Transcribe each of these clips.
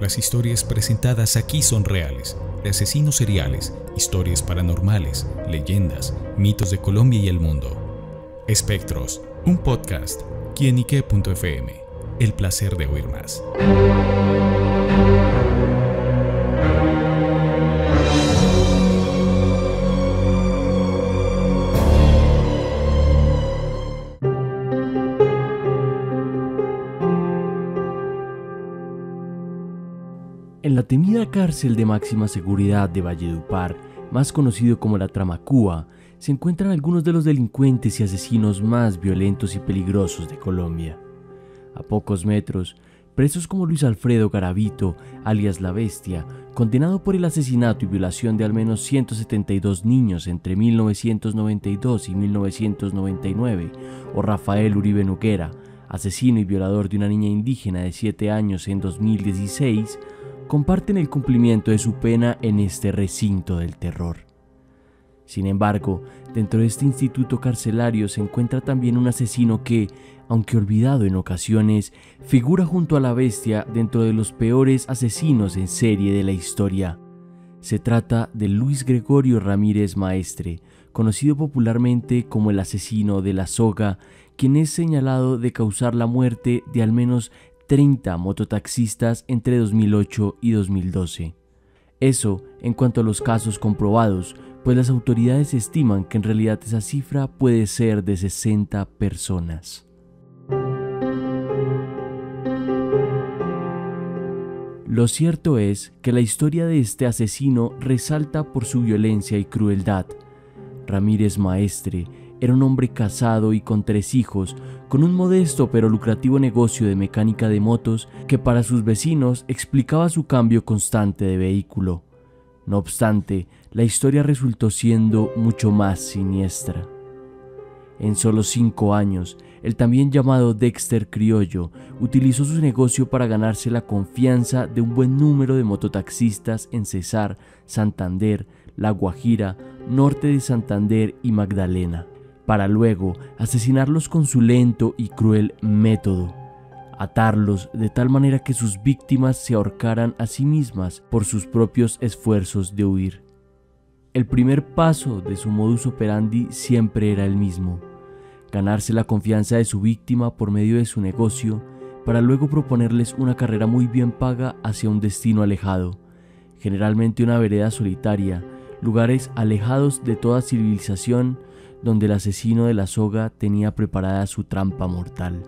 Las historias presentadas aquí son reales, de asesinos seriales, historias paranormales, leyendas, mitos de Colombia y el mundo. Espectros, un podcast, quienique.fm, el placer de oír más. En la temida cárcel de máxima seguridad de Valledupar, más conocido como la Tramacúa, se encuentran algunos de los delincuentes y asesinos más violentos y peligrosos de Colombia. A pocos metros, presos como Luis Alfredo Garavito, alias La Bestia, condenado por el asesinato y violación de al menos 172 niños entre 1992 y 1999, o Rafael Uribe Noguera, asesino y violador de una niña indígena de 7 años en 2016, comparten el cumplimiento de su pena en este recinto del terror. Sin embargo, dentro de este instituto carcelario se encuentra también un asesino que, aunque olvidado en ocasiones, figura junto a La Bestia dentro de los peores asesinos en serie de la historia. Se trata de Luis Gregorio Ramírez Maestre, conocido popularmente como el asesino de la soga, quien es señalado de causar la muerte de al menos 30 mototaxistas entre 2008 y 2012. Eso en cuanto a los casos comprobados, pues las autoridades estiman que en realidad esa cifra puede ser de 60 personas. Lo cierto es que la historia de este asesino resalta por su violencia y crueldad. Ramírez Maestre era un hombre casado y con 3 hijos, con un modesto pero lucrativo negocio de mecánica de motos que para sus vecinos explicaba su cambio constante de vehículo. No obstante, la historia resultó siendo mucho más siniestra. En solo 5 años, el también llamado Dexter Criollo utilizó su negocio para ganarse la confianza de un buen número de mototaxistas en Cesar, Santander, La Guajira, Norte de Santander y Magdalena, para luego asesinarlos con su lento y cruel método, atarlos de tal manera que sus víctimas se ahorcaran a sí mismas por sus propios esfuerzos de huir. El primer paso de su modus operandi siempre era el mismo: ganarse la confianza de su víctima por medio de su negocio, para luego proponerles una carrera muy bien paga hacia un destino alejado, generalmente una vereda solitaria, lugares alejados de toda civilización, donde el asesino de la soga tenía preparada su trampa mortal.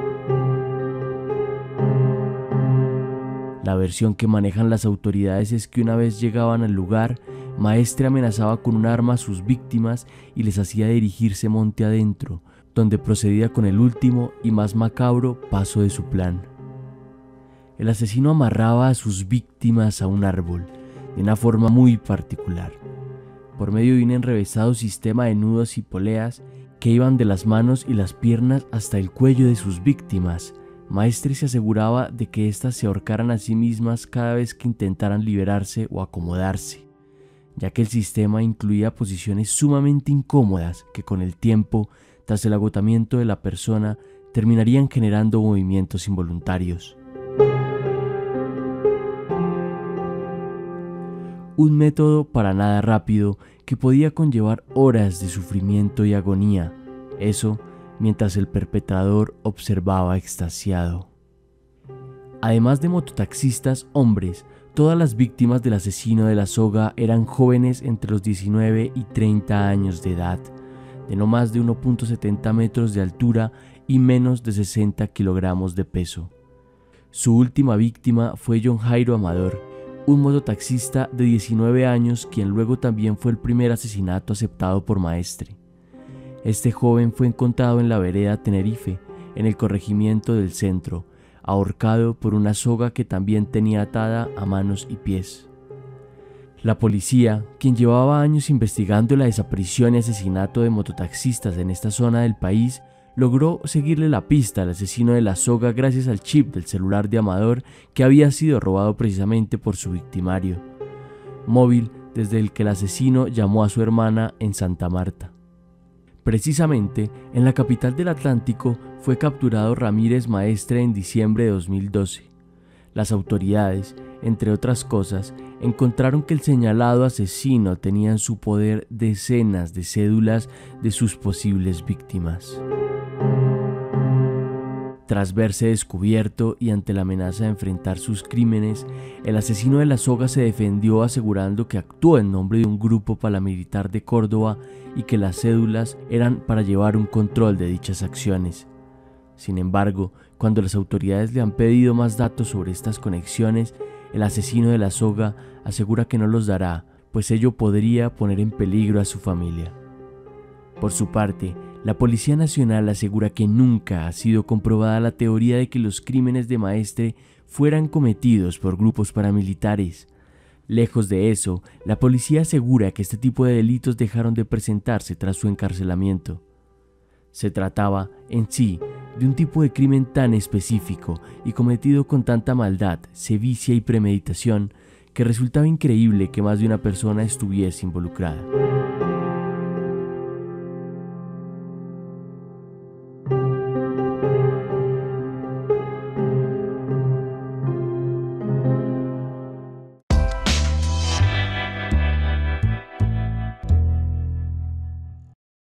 La versión que manejan las autoridades es que una vez llegaban al lugar, Maestre amenazaba con un arma a sus víctimas y les hacía dirigirse monte adentro, donde procedía con el último y más macabro paso de su plan. El asesino amarraba a sus víctimas a un árbol, de una forma muy particular, por medio de un enrevesado sistema de nudos y poleas que iban de las manos y las piernas hasta el cuello de sus víctimas. Maestre se aseguraba de que éstas se ahorcaran a sí mismas cada vez que intentaran liberarse o acomodarse, ya que el sistema incluía posiciones sumamente incómodas que con el tiempo, tras el agotamiento de la persona, terminarían generando movimientos involuntarios. Un método para nada rápido que podía conllevar horas de sufrimiento y agonía, eso mientras el perpetrador observaba extasiado. Además de mototaxistas hombres, todas las víctimas del asesino de la soga eran jóvenes entre los 19 y 30 años de edad, de no más de 1.70 metros de altura y menos de 60 kilogramos de peso. Su última víctima fue John Jairo Amador, un mototaxista de 19 años quien luego también fue el primer asesinato aceptado por Maestre. Este joven fue encontrado en la vereda Tenerife, en el corregimiento del Centro, ahorcado por una soga que también tenía atada a manos y pies. La policía, quien llevaba años investigando la desaparición y asesinato de mototaxistas en esta zona del país, logró seguirle la pista al asesino de la soga gracias al chip del celular de Amador que había sido robado precisamente por su victimario, móvil desde el que el asesino llamó a su hermana en Santa Marta. Precisamente, en la capital del Atlántico fue capturado Ramírez Maestre en diciembre de 2012. Las autoridades, entre otras cosas, encontraron que el señalado asesino tenía en su poder decenas de cédulas de sus posibles víctimas. Tras verse descubierto y ante la amenaza de enfrentar sus crímenes, el asesino de la soga se defendió asegurando que actuó en nombre de un grupo paramilitar de Córdoba y que las cédulas eran para llevar un control de dichas acciones. Sin embargo, cuando las autoridades le han pedido más datos sobre estas conexiones, el asesino de la soga asegura que no los dará, pues ello podría poner en peligro a su familia. Por su parte, la Policía Nacional asegura que nunca ha sido comprobada la teoría de que los crímenes de Maestre fueran cometidos por grupos paramilitares. Lejos de eso, la policía asegura que este tipo de delitos dejaron de presentarse tras su encarcelamiento. Se trataba, en sí, de un tipo de crimen tan específico y cometido con tanta maldad, sevicia y premeditación que resultaba increíble que más de una persona estuviese involucrada.